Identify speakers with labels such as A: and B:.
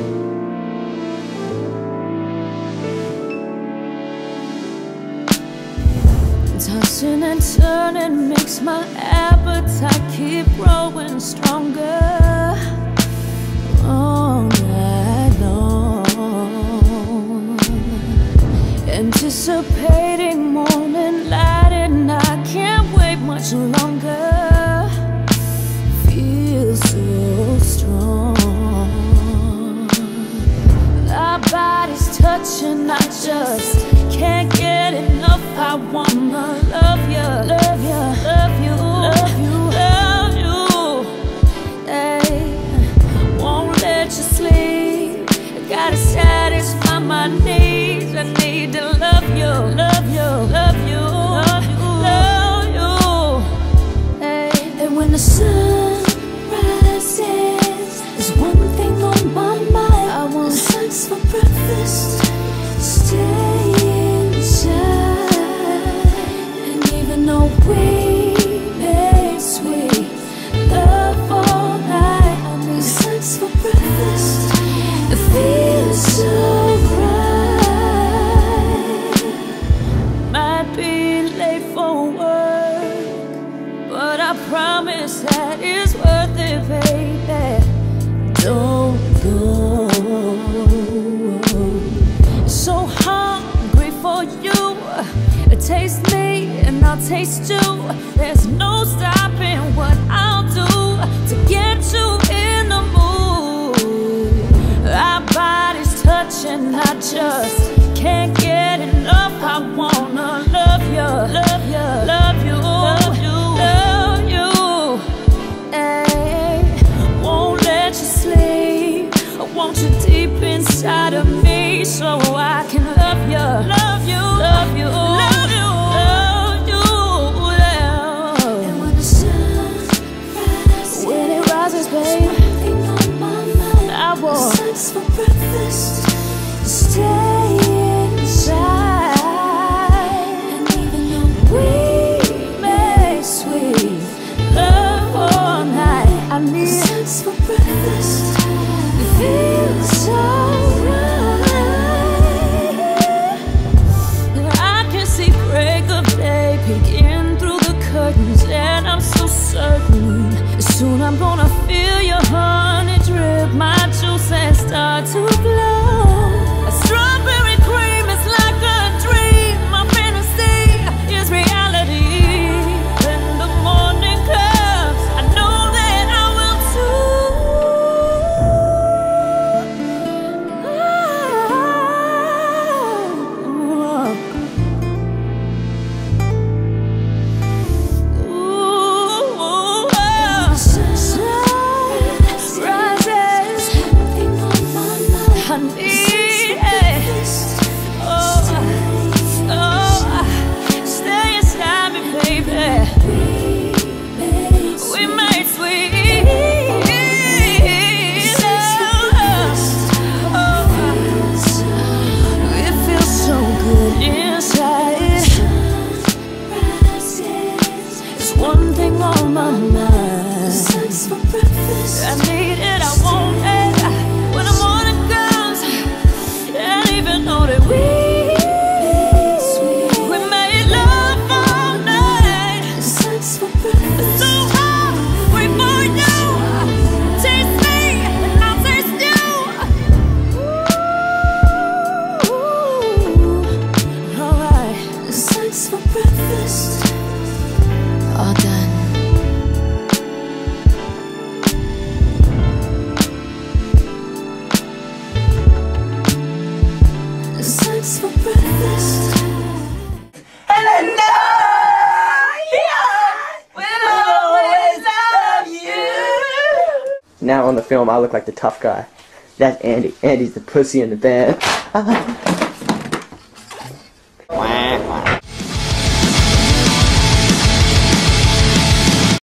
A: Tossing and turning makes my appetite keep growing stronger all night long. Anticipating morning light, and I can't wait much longer. Feel so strong. Our bodies touching, I just can't get enough. I wanna love you, love you, love you, love you, love you. Hey, won't let you sleep. I gotta satisfy my needs. I need to love you, love you, love you, love you, love you. Hey, and when the sun rises, there's one thing on my mind. I want sex for breakfast. Stay inside, and even though we made sweet love all night, I need sex for breakfast. It feels so right. Might be late for work, but I promise that it's worth it, baby. Don't go. So hungry for you. Taste me and I'll taste you. There's no stopping what I'll do to get you in the mood. Our bodies touching, I just can't get enough. I wanna love you, love you, love you, love you, love you. Hey, won't let you sleep. I want you deep inside of me so I can love you, love you, love you, love you. Sex for breakfast, stay inside, and even though we make sweet love all night, I need sex for breakfast. It feels so right. I can see break of day peeking through the curtains, and I'm so certain soon I'm gonna feel your honey drip my juice and start to flow. A strawberry cream is like a dream. My fantasy is reality. When the morning comes, I know that I will too. I need it. Oh, stay inside me, baby. We made sweet love. Oh, it feels so good inside. There's one thing on my mind. Sex for breakfast. I need it, I want it. When the morning comes, and even though that we made love all night, sex for breakfast. So hungry for you. Taste me and I'll taste you. Ooh, alright, sex for breakfast. All done. Sex for breakfast.
B: And I know, yeah, we'll always love you.
C: Now on the film, I look like the tough guy. That's Andy. Andy's the pussy in the band.